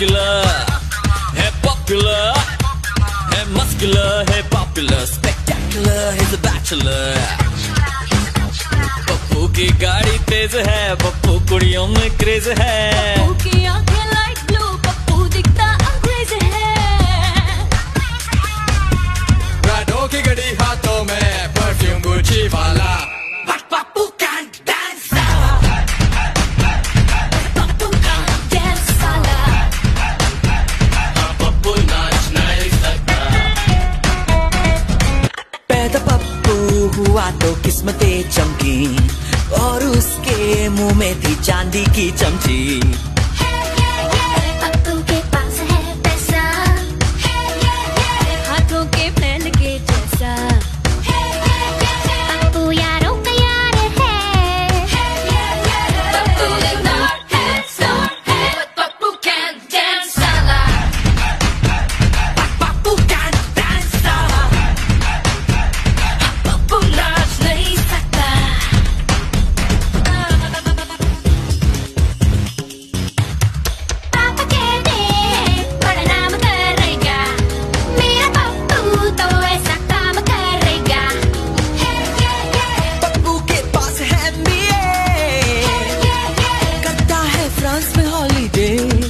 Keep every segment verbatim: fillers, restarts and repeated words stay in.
muscular, है popular, है muscular, है popular, spectacular, he's a bachelor. Pappu की गाड़ी तेज है, पप्पू कुड़ियों में क्रेज है. पप्पू की आंखें लाइट ब्लू, पप्पू दिखता अंग्रेज है. प्राडो की घड़ी हाथों में, परफ्यूम गुची वाला. But Pappu can dance. Pappu का dance साला. पप्पू नाच नहीं सकता. पैदा पप्पू हुआ तो किस्मतें चमकी और उसके मुंह में थी चांदी की चमची. पप्पू के पास है पैसा, हाथों के फैल के जैसा. पप्पू यारों का यार है. पप्पू इग्नोर है, स्नोर है, but पप्पू can dance साला. पप्पू can dance साला. पप्पू नाच नहीं सकता. पापा कहते हैं बड़ा नाम करेगा, मेरा पप्पू तो ऐसा काम करेगा. पप्पू के पास है एम बी ए, करता है फ्रांस में हॉलीडे.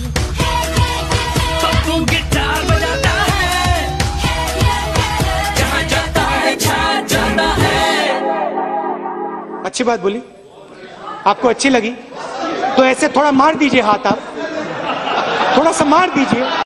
पप्पू गिटार बजाता है, जहाँ जाता है छा जाता है. अच्छी बात बोली, आपको अच्छी लगी तो ऐसे थोड़ा मार दीजिए हाथ, आप थोड़ा सा मार दीजिए.